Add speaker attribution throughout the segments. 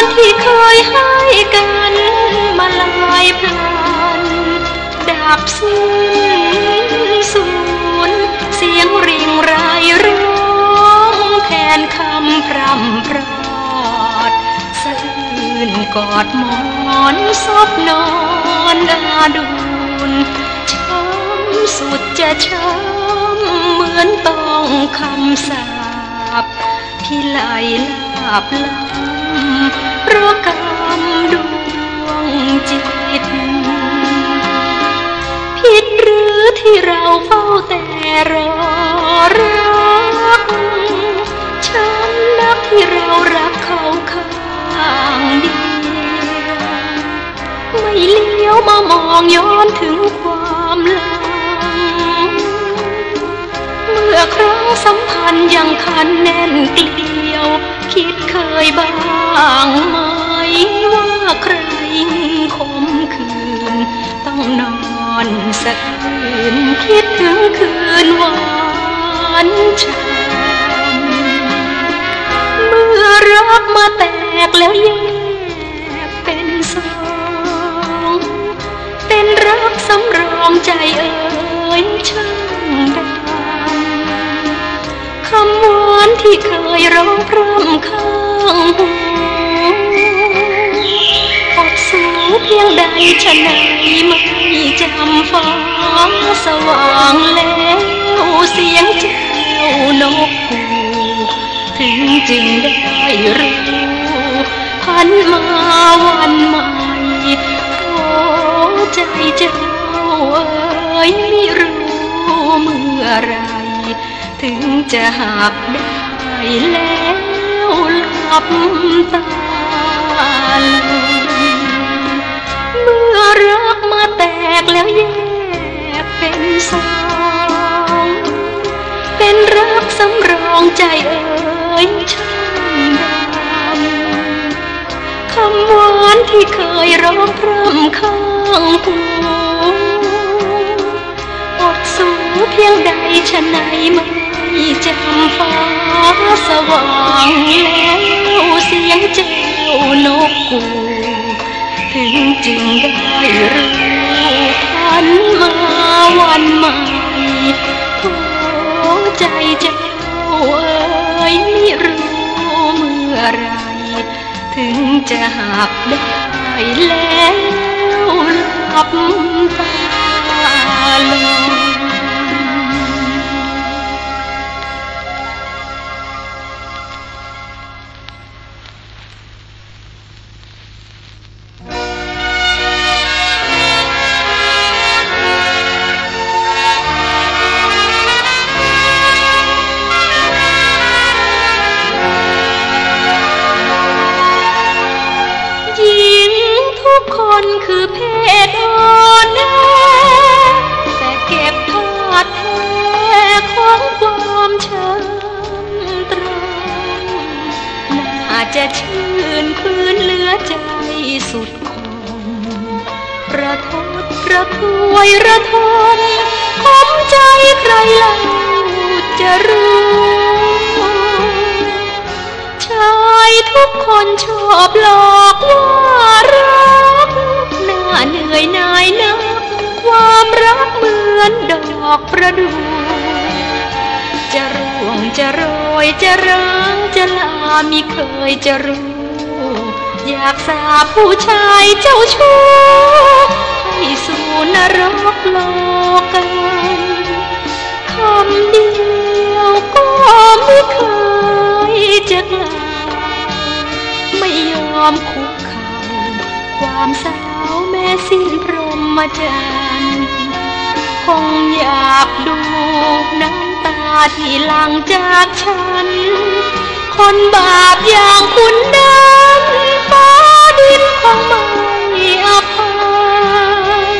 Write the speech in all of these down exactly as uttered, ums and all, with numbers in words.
Speaker 1: ที่เคยให้กันมาลายพลันดับสิ้นสูญเสียงริ่งไรร้องแทนคำพร่ำพรอดสะอื้นกอดหมอนซบนอนอาดูนช้ำสุดจะช้ำเหมือนต้องคำสาปที่ไหลลาบล้ำเพราะกรรมดวงจิตผิดหรือที่เราเฝ้าแต่รอรักช้ำนักที่เรารักเขาข้างเดียวไม่เลี้ยวมามองย้อนถึงความหลังเมื่อครั้งสัมพันธ์ยังคันแน่นเกลียวคิดเคยบ้างไหมว่าใครคมคืนต้องนอนสักคืนคิดถึงคืนหวานช้ำเมื่อรักมาแตกแล้วแยกเป็นสองเป็นรักสำรองใจเอ่ยช่างดำคำหวานที่เคยร้องพร่ำข้างหูอดสูเพียงใดฉะไหนไม่จำฟ้าสว่างแล้วเสียงเจ้านกฮูกถึงจึงได้รู้พันมาวันใหม่โอ้ใจเจ้าเอ๋ยไม่รู้เมื่อไรถึงจะหักได้แล้วหลับตาลงเมื่อรักมาแตกแล้วแยกเป็นสองเป็นรักสำรองใจเอ่ยช่างดำคำหวานที่เคยร้องพร่ำข้างหูอดสูเพียงใดฉะไหนไม่จำฟ้าสว่างแล้วเสียงเจ้านกกูถึงจึงได้รู้พันมาวันใหม่โอ้ใจเจ้าเอ๋ยไม่รู้เมื่อไรถึงจะหักได้แล้วหลับตาลงคนคือเพศอ่อนแอแต่เก็บทอดแท้ของความช้ำตรำน่าจะชื่นคืนเหลือใจสุดคงระทดระทวยระทมคมใจใครเล่าจะรู้ชายทุกคนชอบหลอกว่ารักเหนื่อยหน่ายนักความรักเหมือนดอกประดู่จะร่วงจะโรยจะร้างจะลามิเคยจะรู้อยากสาบผู้ชายเจ้าชู้ให้สู่นรกโลกันคำเดียวก็ไม่เคยจะกล่าวไม่ยอมคุกเข่าความสาวแม่สิ้นพรหมจรรย์คงอยากดูน้ำตาที่หลั่งจากฉันคนบาปอย่างคุณนั้นฟ้าดินคงไม่อภัย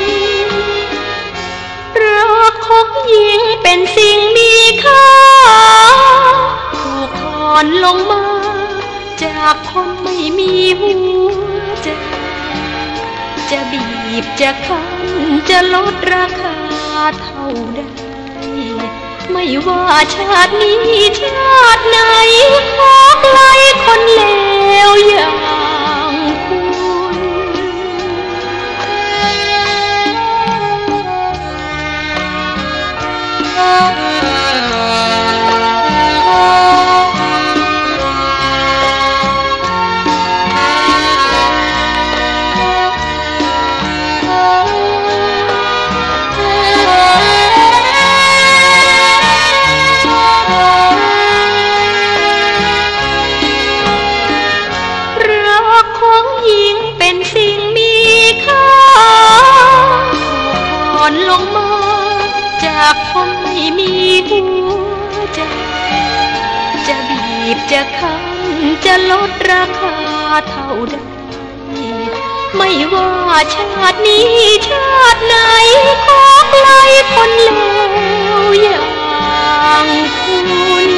Speaker 1: รักของหญิงเป็นสิ่งมีค่าถูกถอนลงมาจากคนไม่มีหัวใจจะบีบจะคั้นจะลดราคาเท่าใดไม่ว่าชาตินี้ชาติไหนขอไกลคนเลวอย่างจากคนไม่มีหัวใจจะบีบจะคั้นจะลดราคาเท่าใดไม่ว่าชาตินี้ชาติไหนขอไกลคนเลวอย่างคุณ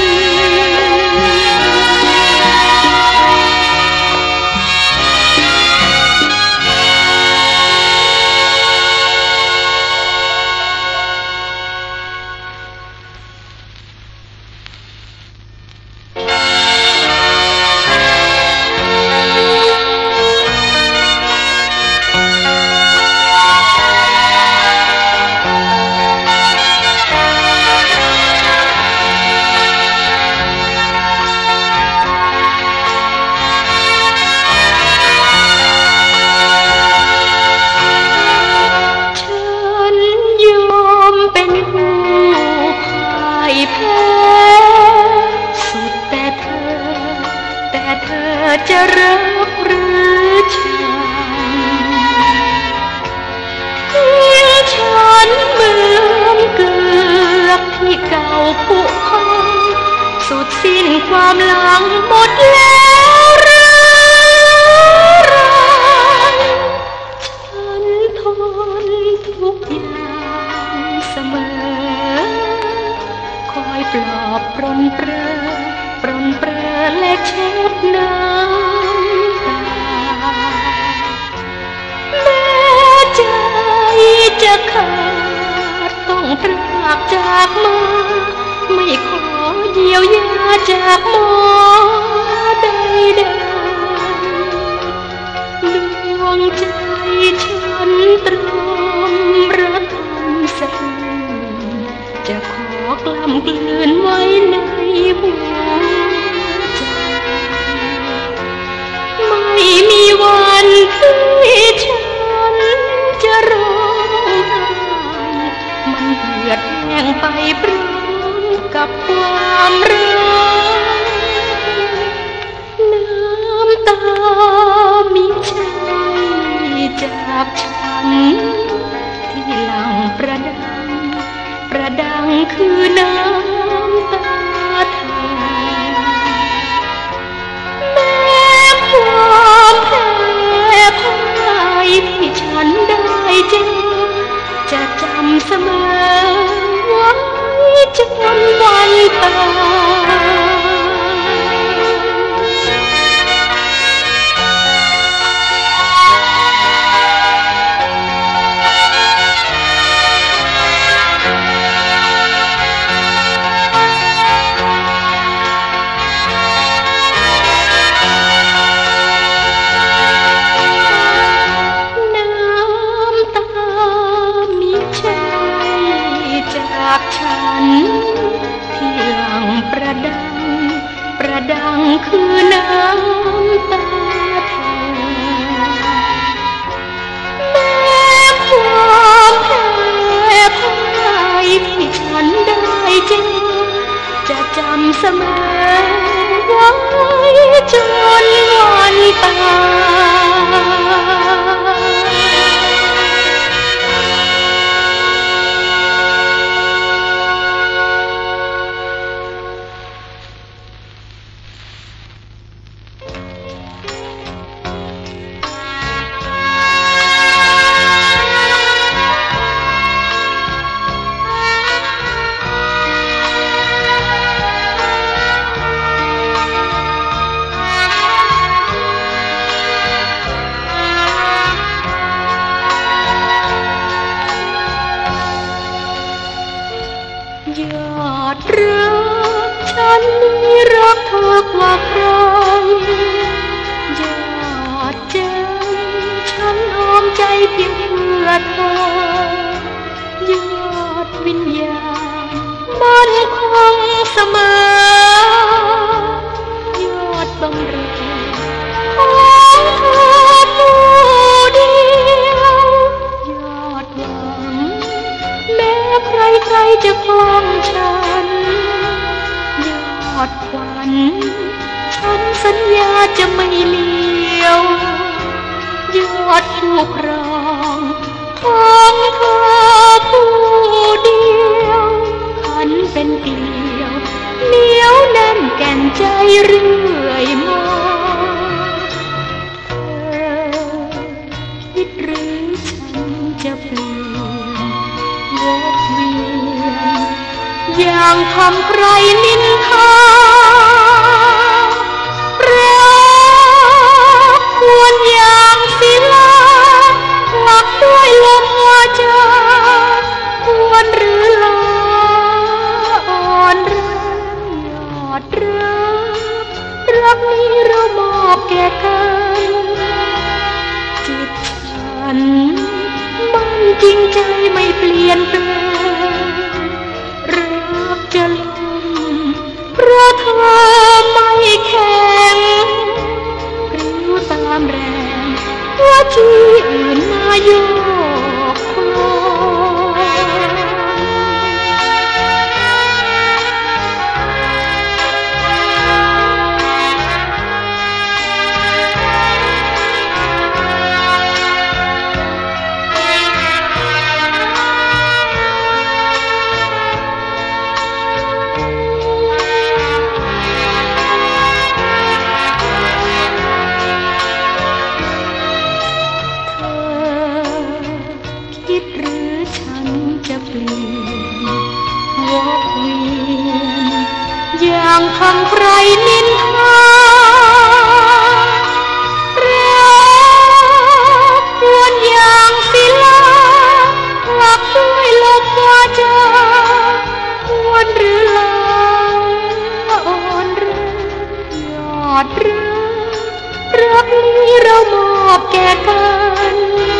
Speaker 1: จะรักหรือชังทิ้งฉันเหมือนเกลือที่เก่าผุพังสุดสิ้นความหลังหมดแล้วหรือไรฉันทนทุกอย่างเสมอคอยปลอบปรนเปรอปรนเปรอและเช็ดน้ำตาแม้ใจจะขาดต้องพรากจากมาไม่ขอเยียวยาจากหมอใดใดดวงใจฉันตรอมระทมสะอื้นจะขอกล้ำกลืนไว้ในหัวไม่มีวันที่ฉันจะร้องไห้มันเหือดแห้งไปพร้อมกับความรักน้ำตามิใช่จากฉันที่หลั่งประดังประดังคือน้ำตาเธอความแพ้พ่ายที่ฉันได้เจอจะจำเสมอไว้จนวันตายจากฉันที่หลั่งประดังประดังคือน้ำตาเธอแม้ความแพ้พ่ายที่ฉันได้เจอจะจำเสมอไว้จนวันตยอดรักฉันนี้รักเธอกว่าใครยอดใจฉันหอมใจเพียงเพื่อเธอยอดวิญญาณมั่นคงเสมอยอดบำเรอของเธอผู้เดียวยอดหวังแม้ใครใครจะคล้องฉันยอดควันฉันสัญญาจะไม่เลี้ยวยอดผู้ครองของเธอผู้เดียวคำใครนินทารักควรอย่างศิลาหลักด้วยลมวาจาควรหรือลาอ่อนแรงหยอดรักรักนี้เรามอบแก่กันจิตฉันมันจริงใจไม่เปลี่ยนแปลงรักจะลมเพราะเธอไม่แข็งปลิวตามแรงว่าจีอื่นมาโยกคลจะเปลี่ยนวอกเวียนอย่างคำใครนินทารักควรอย่างศิลาหลักด้วยลมวาจาควรหรือลาอ่อนแรงหยอดรักรักนี้เรามอบแก่กัน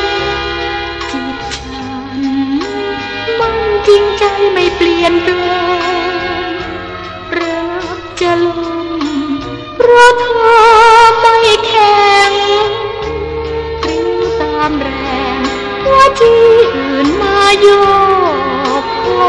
Speaker 1: จริงใจไม่เปลี่ยนแปลงรักจะลมเพราะเธอไม่แข็งปลิวตามแรงว่าจีอื่นมาโยกคอ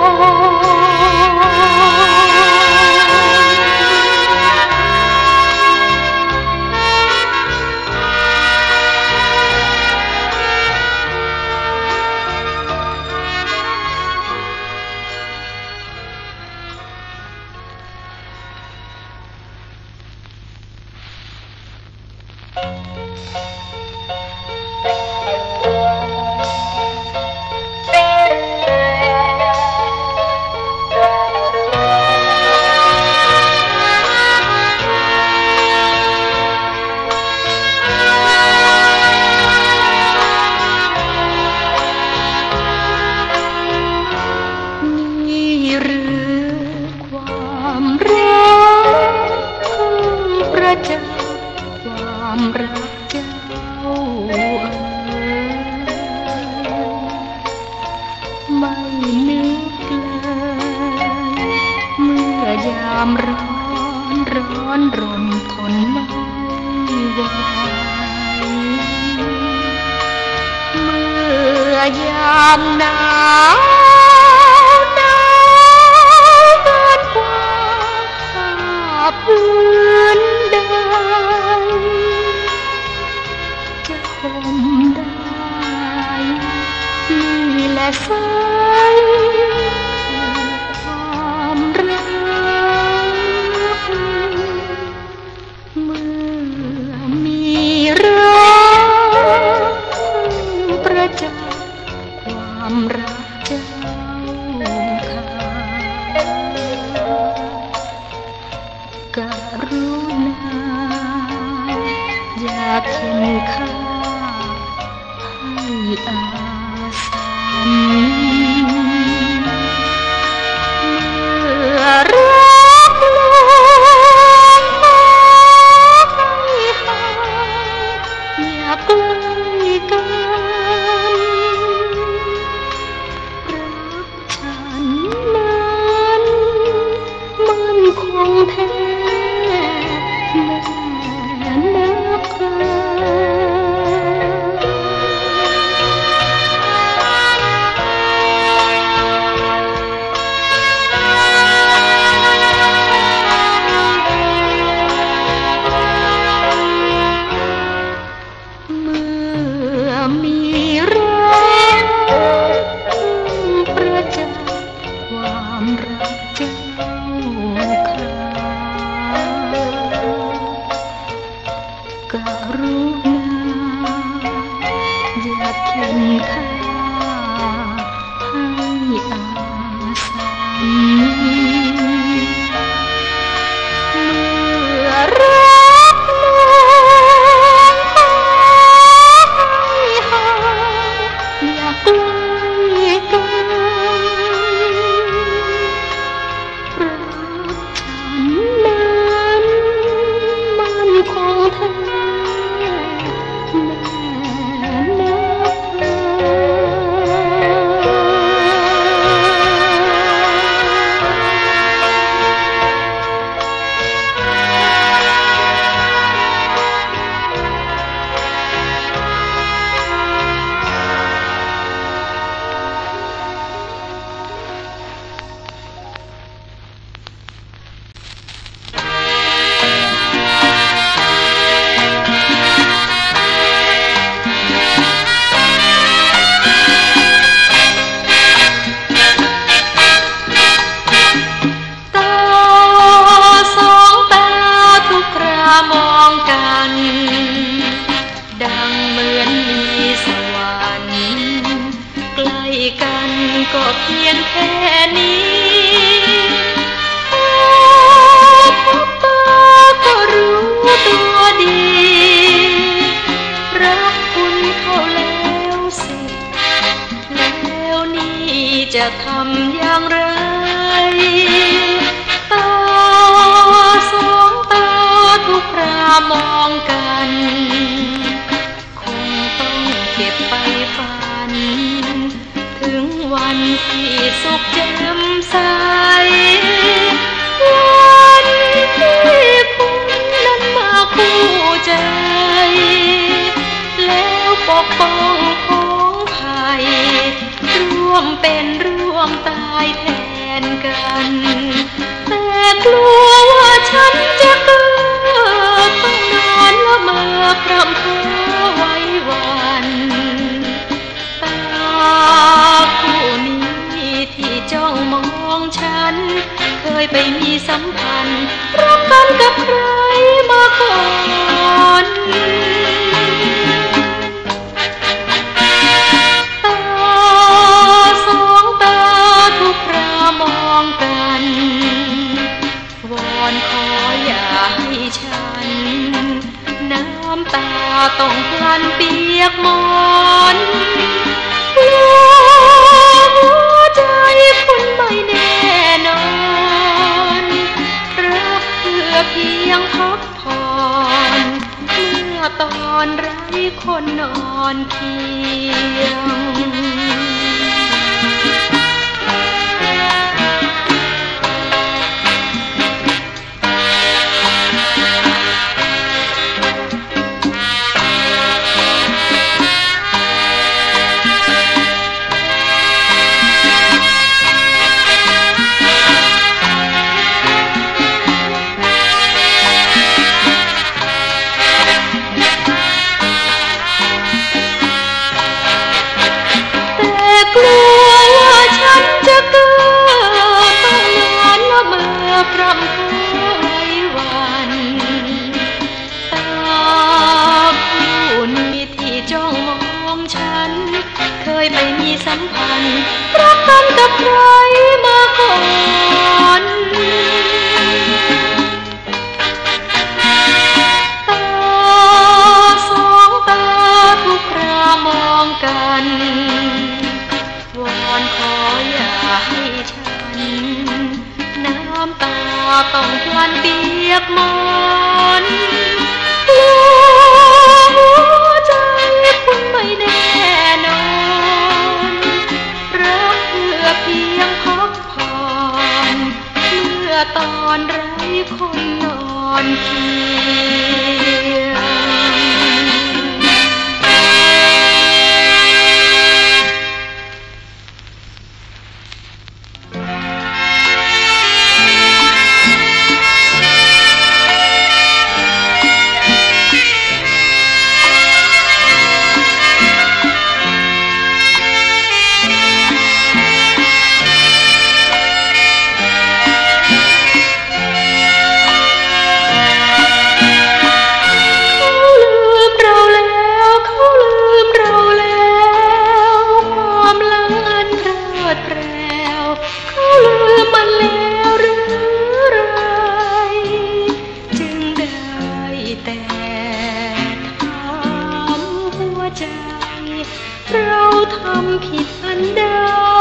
Speaker 1: ความรักเจ้าไม่นึกเลยเมื่อยามร้อนร้อนรนทนไม่ไหวเมื่อยามหนาวหนาวเกินกว่าพื้นจะห่มได้นี่แหละสายความรักเมื่อมีรักประจักษ์ความรักเจ้าค่ะกรุณาอย่าเข็นฆ่าให้อาสันเมื่อรักลงให้หายอย่าใกล้กันรักฉันนั้นมันคงแท้กรุณาอย่าเข็นฆ่าให้อาสันพียงแค่นี้พอพบตาก็รู้ตัวดีรักคุณเขาแล้วสิแล้วนี่จะทำอย่างไรตาสองตาทุกครามองกันคงต้องเก็บไปฝันถึงวันที่สุขแจ่มใสวันที่คุณนั้นมาคู่ใจแล้วปกป้องของภัยร่วมเป็นร่วมตายแทนกันแต่กลัวว่าฉันจะเกิดต้องนอนละเมอพร่ำเพ้อไว้วันตาคู่นี้ที่จ้องมองฉันเคยไปมีสัมพันธ์รักกันกับใครมาก่อนตาสองตาทุกครามองกันวอนขออย่าให้ฉันน้ำตาต้องพลันเปียกหมอนหัวใจคุณไม่แน่นอนรักเพื่อเพียงพักผ่อนเมื่อตอนไร้คนนอนเคียงกลัวว่าฉันจะเกิดต้องนอนละเมอพร่ำเพ้อไว้วันตาคู่นี้ที่จ้องมองฉันเคยไปมีสัมพันธ์รักกันกับใครมาก่อนตาสองตาทุกครามองกันวอนขออย่าให้ฉันน้ำตาต้องพลันเปียกหมอนกลัวหัวใจคุณไม่แน่นอนรักเพื่อเพียงพักผ่อนเมื่อตอนไร้คนนอนเคียงเราทำผิดอันใด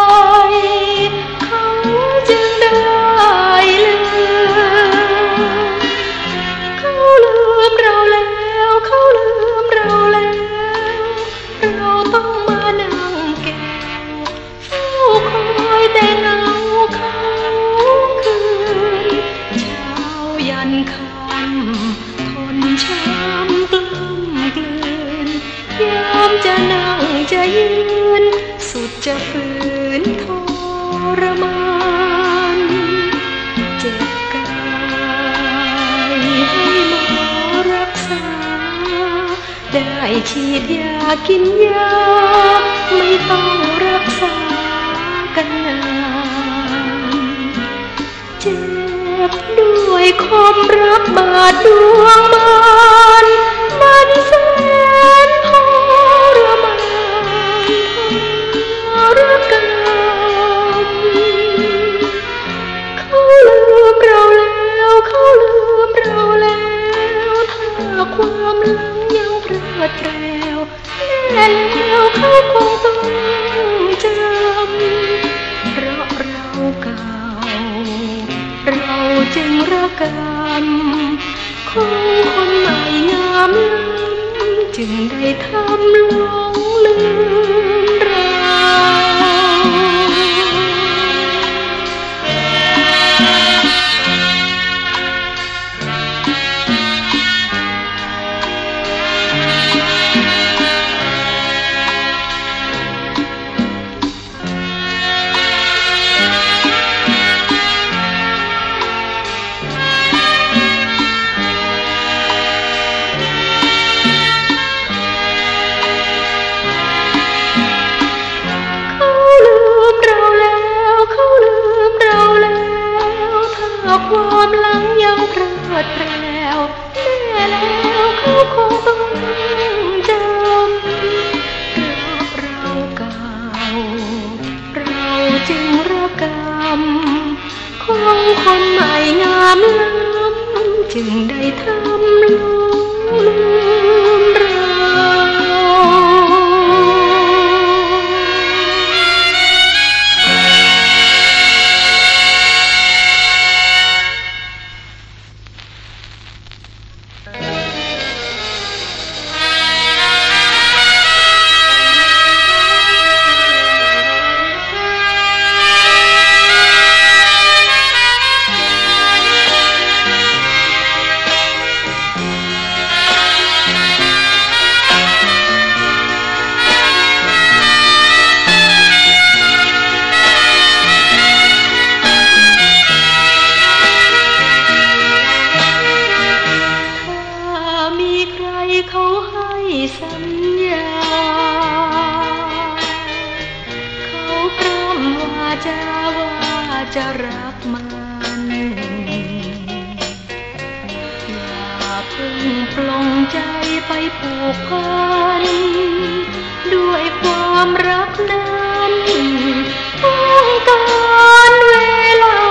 Speaker 1: เขาจึงได้ลืมเขาลืมเราแล้วเขาลืมเราแล้วเราต้องมานั่งแก้วเฝ้าคอยแต่เงาเขาคืนเช้ายันค่ำทนช้ำกล้ำกลืนยามจะนั่งจะยืนสุดจะฝืนทรมานเจ็บกายให้หมอรักษาได้ฉีดยากินยาไม่ต้องรักษากันนานเจ็บด้วยความรักบาดดวงมานมันแสนทรมานทรกายแล้วเขาคงต้องจำเพราะเราเก่าเราจึงรักกันคงคนใหม่งามล้ำจึงได้ทำหลงลืมเราความหลังยังเพลิดเพลิวแน่แล้วเขาคงต้องจำเพราะเราเก่าเราจึงรักกันคงคนใหม่งามล้ำจึงได้ทำหลงลืมเราเขาให้สัญญาเขาพร่ำว่าจะว่าจะรักมันอย่าเพิ่งปลงใจไปผูกพันด้วยความรักนั้นต้องการเวลา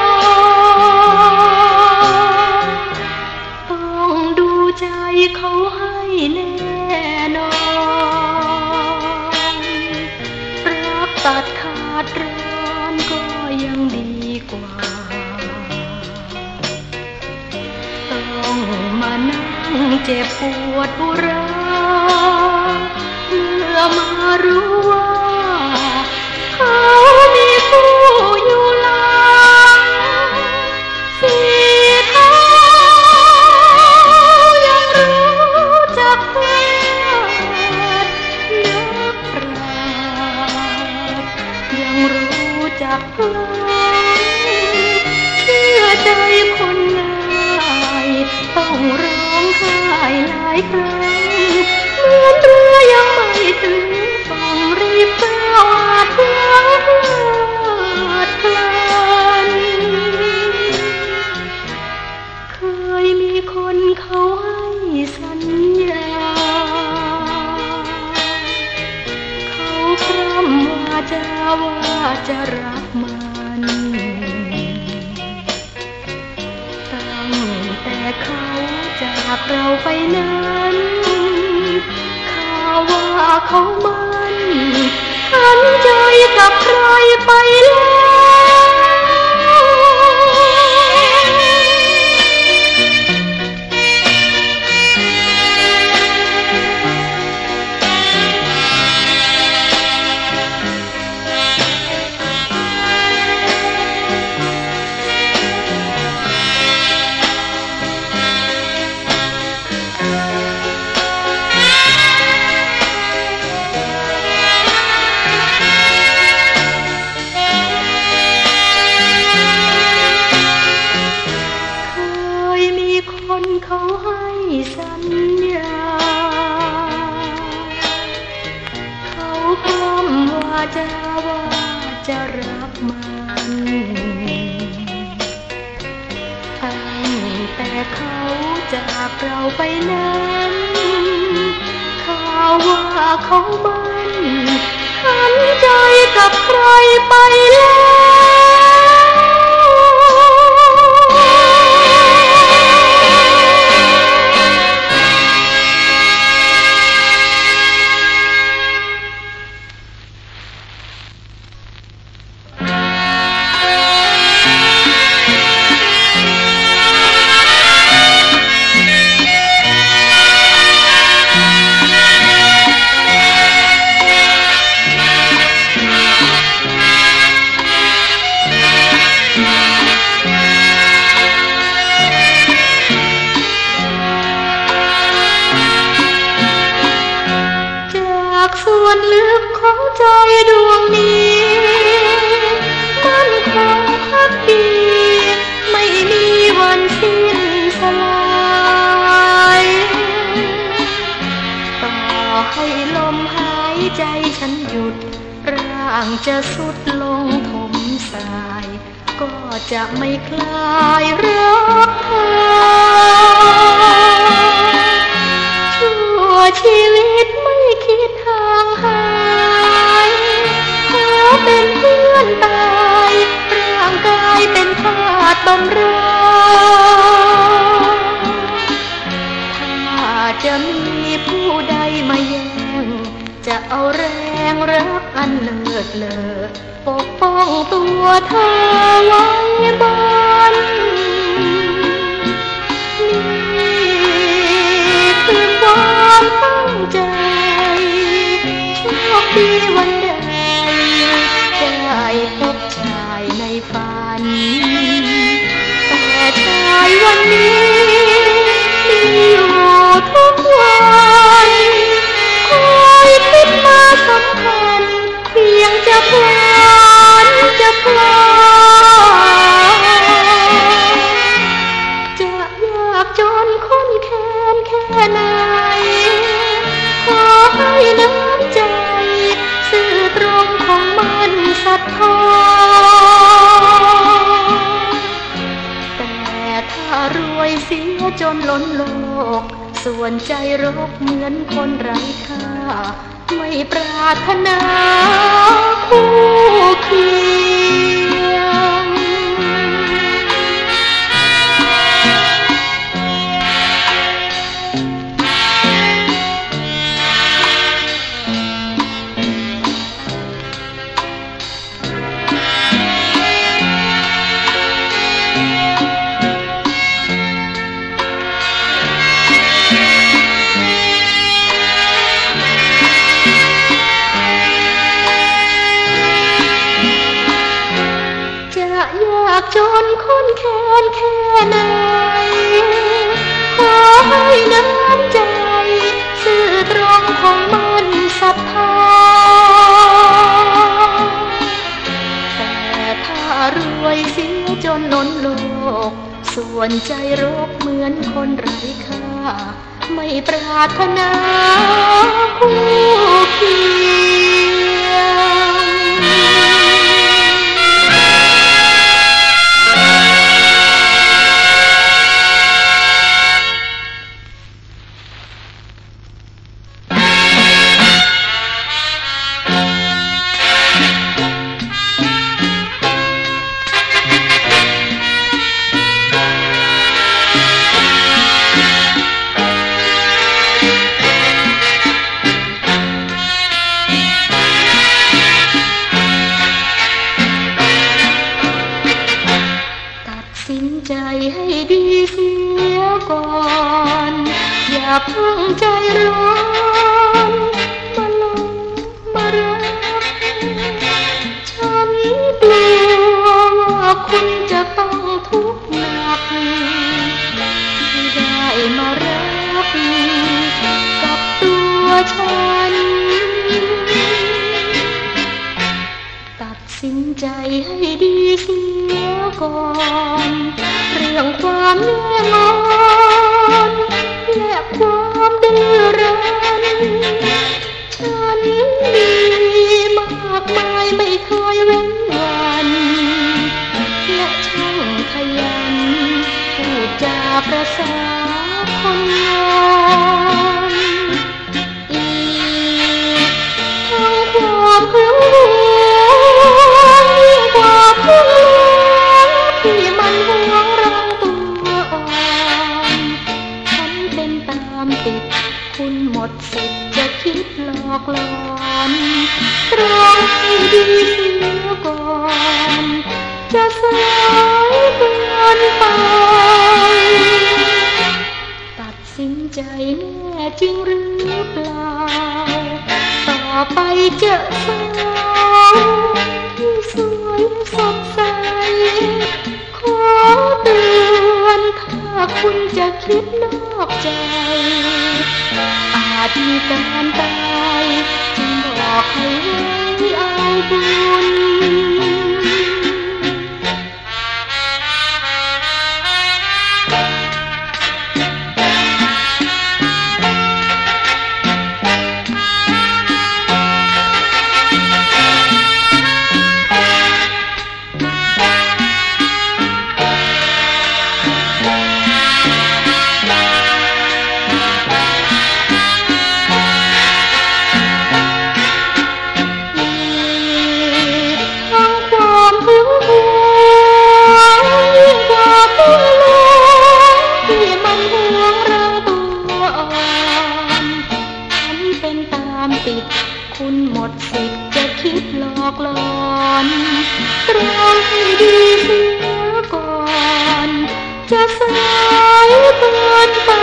Speaker 1: ต้องดูใจเขาให้แน่นอนรักตัดขาดร้อนก็ยังดีกว่าต้องมานั่งเจ็บปวดอุราเมื่อมารู้ว่าเขามีผู้อยู่แล้วสิเขายังรู้จักพลาดนักปราชญ์ยังรู้จักพลาดเชื่อใจคนง่ายต้องร้องไห้หลายครั้งเหมือนเรือยังไม่ถึงต้องรีบก้าวอาจพลาดพลันเคยมีคนเขาให้สัญญาเขาพร่ำว่าจะว่าจะรักมันตั้งแต่เขาจากเราไปนั้นข่าวว่าเขามันขันใจกับใครไปแล้วคนเขาให้สัญญาเขาพร่ำว่าจะว่าจะรักมันตั้งแต่เขาจากเราไปนั้นข่าวว่าเขามันหันใจกับใครไปแล้ววนลึกของใจดวงนี้มั่นคงพักดีไม่มีวันสิ้นสลายต่อให้ลมหายใจฉันหยุดร่างจะสุดลงถมสายก็จะไม่คลายรักเธอชั่วชีวิตไม่คิดทางหายขอเป็นเพื่อนตายร่างกายเป็นทาสบำรุงถ้าจะมีผู้ใดมาแย่งจะเอาแรงรักอันเลิศเลอปกป้องตัวเธอไว้บ้านนี่คือความตั้งใจโชคดีวันใดได้พบชายในฝันแต่ชายวันนี้มีอยู่ทุกวันคอยคิดมาสำคัญเพียงจะพลันจะพลาจะยากจนค้นแค้นแค่ไหนขอให้น้ำใจซื่อตรงของมันศรัทธาแต่ถ้ารวยเสียจนล้นโลกส่วนใจรบเหมือนคนไร้ค่าไม่ปรารถนาคู่เคียงจนค้นแค้นแค่ไหนขอให้น้ำใจซื่อตรงของมันศรัทธาแต่ถ้ารวยเสียจนล้นโลกส่วนใจรบเหมือนคนไร้ค่าไม่ปรารถนาคู่เคียงใจให้ดีเสียก่อนอย่าเพิ่งใจร้อนมาลงมารักฉันกลัวว่าคุณจะต้องทุกข์หนักที่ได้มารักกับตัวฉันตัดสินใจให้ดีเสียก่อนเรื่องความแน่นอนและความดื้อรั้นฉันมีมากมายไม่เคยเว้นวันและช่างขยันพูดจาประสาคนงานอีกทั้งความหึงหวงความหึงหวงที่มันหวงรังตัวอ่อนฉันเป็นตามติดคุณหมดสิทธิ์จะคิดหลอกหลอนรอให้ดีเสียก่อนจะสายเกินไปตัดสินใจแน่จริงหรือเปล่าต่อไปจะสาวที่สวยสดใสขอเตือนถ้าคุณจะคิดนอกใจอาจมีการตายจึงบอกให้ไว้เอาบุญคุณหมดสิทธิ์จะคิดหลอกหลอนตรองให้ดีเสียก่อนจะสายเกินไป